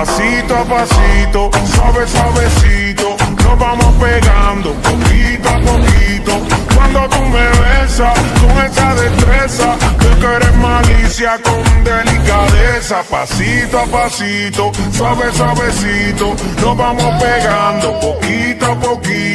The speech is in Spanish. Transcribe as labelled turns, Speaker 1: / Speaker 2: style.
Speaker 1: Pasito a pasito, suave, suavecito, nos vamos pegando poquito a poquito. Cuando tú me besas con esa destreza, tú que eres malicia con delicadeza. Pasito a pasito, suave, suavecito, nos vamos pegando poquito a poquito.